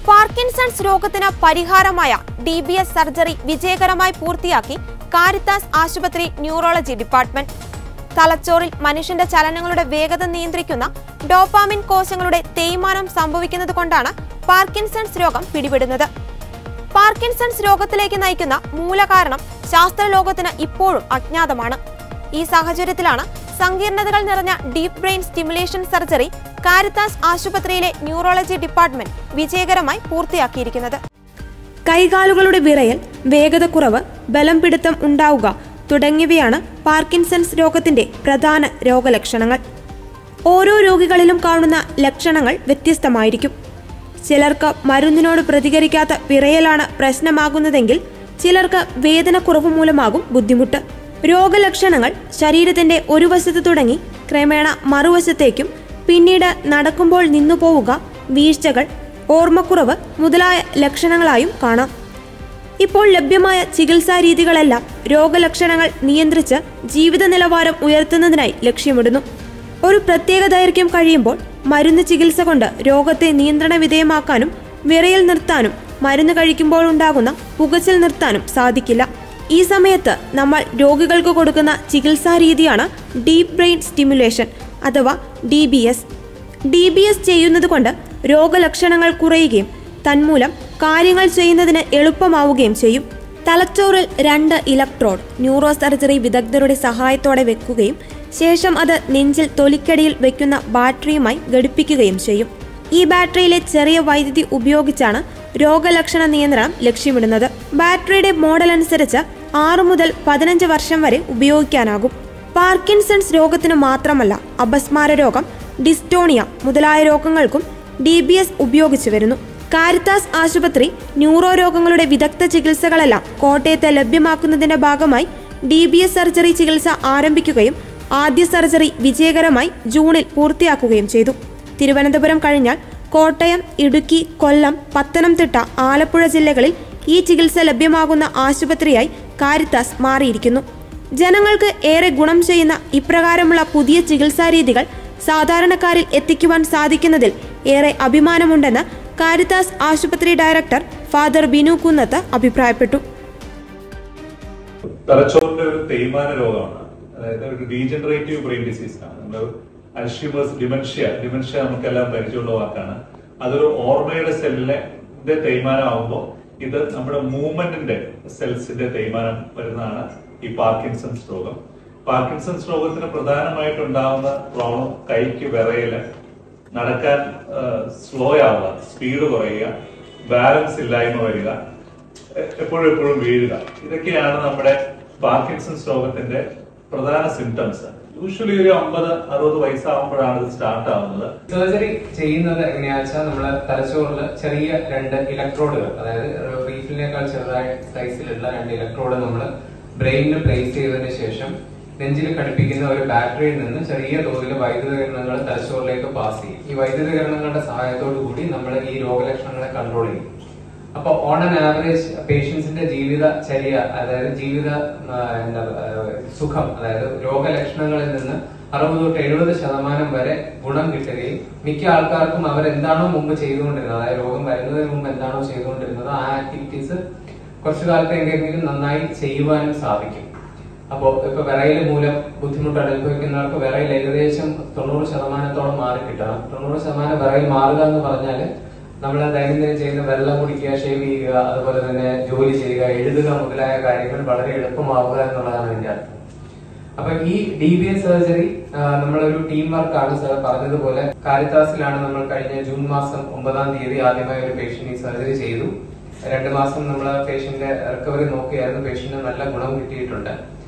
Parkinson's രോഗത്തിന് പരിഹാരമായ DBS surgery വിജയകരമായി പൂർത്തിയാക്കി കാരിത്താസ് ആശുപത്രി ന്യൂറോളജി ഡിപ്പാർട്ട്മെന്റ്. തലച്ചോറിൽ മനുഷ്യന്റെ ചലനങ്ങളുടെ വേഗത നിയന്ത്രിക്കുന്ന ഡോപാമിൻ കോശങ്ങളുടെ തേയ്മാനം സംഭവിക്കുന്നതുകൊണ്ടാണ് പാർക്കിൻസൺസ് രോഗം പിടിപെടുന്നത്. പാർക്കിൻസൺസ് രോഗത്തിലേക്ക് നയിക്കുന്ന മൂലകാരണം ശാസ്ത്രലോകത്തിന് ഇപ്പോഴും അജ്ഞാതമാണ്. ഈ സാഹചര്യത്തിലാണ് സങ്കീർണതകൾ നിറഞ്ഞ deep brain stimulation surgery Caritas ആശുപത്രിയിലെ ന്യൂറോളജി ഡിപ്പാർട്ട്മെന്റ് വിജയകരമായി പൂർത്തിയാക്കിയിരിക്കുന്നത്. കൈകാലുകളുടെ വിറയൽ, വേഗതക്കുറവ്, ബലം പിടുത്തം ഉണ്ടാവുക തുടങ്ങിയവയാണ് പാർക്കിൻസൺസ് രോഗത്തിന്റെ പ്രധാന രോഗലക്ഷണങ്ങൾ. ഓരോ രോഗികളിലും കാണുന്ന ലക്ഷണങ്ങൾ വ്യത്യസ്തമായിരിക്കും. ചിലർക്ക് മരുന്നിനോട് പ്രതികരിക്കാത്ത വിറയലാണ് പ്രശ്നമാകുന്നതെങ്കിൽ ചിലർക്ക് വേദനക്കുറവ് മൂലമാകും ബുദ്ധിമുട്ട്. രോഗലക്ഷണങ്ങൾ ശരീരത്തിന്റെ ഒരു വശത്ത് തുടങ്ങി ക്രമേണ മറുവശത്തേക്കും പിന്നീട് നടക്കുമ്പോൾ നിന്നുപോവുക, വീഴ്ചകൾ, ഓർമ്മക്കുറവ് മുതലായ ലക്ഷണങ്ങളായും കാണാം. ഇപ്പോൾ ലഭ്യമായ ചികിത്സാ രീതികളെല്ലാം രോഗലക്ഷണങ്ങൾ നിയന്ത്രിച്ച് ജീവിത നിലവാരം ഉയർത്തുന്നതിനായി ലക്ഷ്യമിടുന്നു. ഒരു പ്രത്യേക ദൈർഘ്യം കഴിയുമ്പോൾ മരുന്ന് ചികിത്സ കൊണ്ട് രോഗത്തെ നിയന്ത്രണ വിധേയമാക്കാനും വിറയൽ നിർത്താനും മരുന്ന് കഴിക്കുമ്പോൾ ഉണ്ടാകുന്ന പുകച്ചിൽ നിർത്താനും സാധിക്കില്ല. ഈ സമയത്ത് നമ്മൾ രോഗികൾക്ക് കൊടുക്കുന്ന ചികിത്സാ രീതിയാണ് ഡീപ് ബ്രെയിൻ സ്റ്റിമുലേഷൻ അഥവാ DBS. DBS ചെയ്യുന്നത് കൊണ്ട് രോഗലക്ഷണങ്ങൾ കുറയുകയും തന്മൂലം കാര്യങ്ങൾ ചെയ്യുന്നതിന് എളുപ്പമാവുകയും ചെയ്യും. തലച്ചോറിൽ 2 ഇലക്ട്രോഡ് ന്യൂറോ സർജറി വിദഗ്ധരുടെ സഹായത്തോടെ വെക്കുകയും ശേഷം അത് നെഞ്ചിൽ തൊലിക്കടിയിൽ വെക്കുന്ന ബാറ്ററിയുമായി ഘടിപ്പിക്കുകയും ചെയ്യും. ഈ ബാറ്ററിയിലെ ചെറിയ വൈദ്യുതി ഉപയോഗിച്ചാണ് രോഗലക്ഷണ നിയന്ത്രണം ലക്ഷ്യമിടുന്നത്. ബാറ്ററിയുടെ മോഡൽ അനുസരിച്ച് 6 മുതൽ 15 വർഷം വരെ ഉപയോഗിക്കാനാകും. പാർക്കിൻസൺസ് രോഗത്തിന് മാത്രമല്ല, അപസ്മാര രോഗം, ഡിസ്റ്റോണിയ മുതലായ രോഗങ്ങൾക്കും DBS ഉപയോഗിച്ചു വരുന്നു. കാരിത്താസ് ആശുപത്രി ന്യൂറോ രോഗങ്ങളുടെ വിദഗ്ധ ചികിത്സകളെല്ലാം കോട്ടയത്ത് ലഭ്യമാക്കുന്നതിന്റെ ഭാഗമായി DBS സർജറി ചികിത്സ ആരംഭിക്കുകയും ആദ്യ സർജറി വിജയകരമായി ജൂണിൽ പൂർത്തിയാക്കുകയും ചെയ്തു. തിരുവനന്തപുരം കഴിഞ്ഞാൽ കോട്ടയം, ഇടുക്കി, കൊല്ലം, പത്തനംതിട്ട, ആലപ്പുഴ ജില്ലകളിൽ ഈ ചികിത്സ ലഭ്യമാകുന്ന ആശുപത്രിയായി കാരിത്താസ് മാറിയിരിക്കുന്നു. ജനങ്ങൾക്ക് ഏറെ ഗുണം ചെയ്യുന്ന ഇപ്രകാരമുള്ള പുതിയ ചികിത്സാ രീതികൾ സാധാരണക്കാരിൽ എത്തിക്കുവാൻ സാധിക്കുന്നതിൽ ഏറെ അഭിമാനമുണ്ടെന്ന് കാരിത്താസ് ആശുപത്രി ഡയറക്ടർ ഫാദർ ബിനു കുന്നത്ത് അഭിപ്രായപ്പെട്ടു. തലച്ചോറിന്റെ ഒരു തേയ്മാന രോഗമാണ്, അതായത് ഒരു ഡീജനറേറ്റീവ് ബ്രെയിൻ ഡിസീസ് ആണ്. നമ്മുടെ അൽഷിമേഴ്സ്, ഡിമെൻഷ്യ നമുക്കെല്ലാം പരിചയമുള്ള വാക്കാണ്. അതൊരു ഓർമ്മയുടെ സെല്ലിന്റെ തേയ്മാനം ആകുമ്പോൾ ഇത് നമ്മുടെ മൂവ്മെന്റിന്റെ സെൽസിന്റെ തേയ്മാനം വരുന്നതാണ് ഈ പാർക്കിൻസൺസ് രോഗം. പാർക്കിൻസൺസ് രോഗത്തിന് പ്രധാനമായിട്ടുണ്ടാകുന്ന പ്രോബ്ലം കൈക്ക് വിറയല്, നടക്കാൻ സ്ലോ ആവുക, സ്പീഡ് കുറയുക, ബാലൻസ് ഇല്ലായ്മ വരിക, എപ്പോഴും വീഴുക. ഇതൊക്കെയാണ് നമ്മുടെ പാർക്കിൻസൺസ് രോഗത്തിന്റെ പ്രധാന സിംറ്റംസ്. യൂഷ്വലി ഒരു 50-60 വയസ്സാകുമ്പോഴാണ് ഇത് സ്റ്റാർട്ട് ആവുന്നത്. സർജറി ചെയ്യുന്നത് എങ്ങനെയാണെന്ന് വെച്ചാൽ നമ്മള് തലച്ചോറിൽ ചെറിയ 2 ഇലക്ട്രോഡുകൾ, അതായത് റീഫിലിനേക്കാൾ ചെറുതായ സൈസിലുള്ള 2 ഇലക്ട്രോഡ് നമ്മൾ ബ്രെയിനിൽ പ്ലേസ് ചെയ്തതിനു ശേഷം നെഞ്ചിൽ ഘടിപ്പിക്കുന്ന ഒരു ബാറ്ററിയിൽ നിന്ന് ചെറിയ തോതിൽ വൈദ്യുതകിരണങ്ങൾ തലച്ചോറിലേക്ക് പാസ് ചെയ്യും. ഈ വൈദ്യുതകിരണങ്ങളുടെ സഹായത്തോടു കൂടി നമ്മൾ ഈ രോഗലക്ഷണങ്ങളെ കൺട്രോൾ ചെയ്യും. അപ്പൊ ഓൺ ആൻ ആവറേജ് പേഷ്യൻസിന്റെ ജീവിതചര്യ, അതായത് ജീവിത സുഖം, അതായത് രോഗലക്ഷണങ്ങളിൽ നിന്ന് 60 തൊട്ട് 70% വരെ ഗുണം കിട്ടുകയും മിക്ക ആൾക്കാർക്കും അവരെന്താണോ മുമ്പ് ചെയ്തുകൊണ്ടിരുന്നത്, അതായത് രോഗം വരുന്നതിന് മുമ്പ് എന്താണോ ചെയ്തുകൊണ്ടിരുന്നത് ആ ആക്ടിവിറ്റീസ് കുറച്ചു കാലത്തെങ്കിലും നന്നായി ചെയ്യുവാനും സാധിക്കും. അപ്പോ ഇപ്പൊ വിറയൽ മൂലം ബുദ്ധിമുട്ട് അനുഭവിക്കുന്നവർക്ക് വിറയൽ ഏകദേശം 90% മാറി കിട്ടണം. 90% വിറയൽ മാറുക എന്ന് പറഞ്ഞാല് നമ്മൾ ദൈനംദിനം ചെയ്യുന്ന വെള്ളം കുടിക്കുക, ഷേവ് ചെയ്യുക, അതുപോലെ തന്നെ ജോലി ചെയ്യുക, എഴുതുക മുതലായ കാര്യങ്ങൾ വളരെ എളുപ്പമാവുക എന്നുള്ളതാണ് ഇതിന്റെ അർത്ഥം. അപ്പൊ ഈ DBS സർജറി നമ്മളൊരു ടീം വർക്കാണ്. സാർ പറഞ്ഞതുപോലെ കാരിത്താസിലാണ് നമ്മൾ കഴിഞ്ഞ ജൂൺ മാസം 9-ാം തീയതി ആദ്യമായി ഒരു പേഷ്യന്റ് ഈ സർജറി ചെയ്തു. 2 മാസം നമ്മൾ പേഷ്യന്റിന്റെ റിക്കവറി നോക്കിയായിരുന്നു. പേഷ്യന്റിന് നല്ല ഗുണം കിട്ടിയിട്ടുണ്ട്.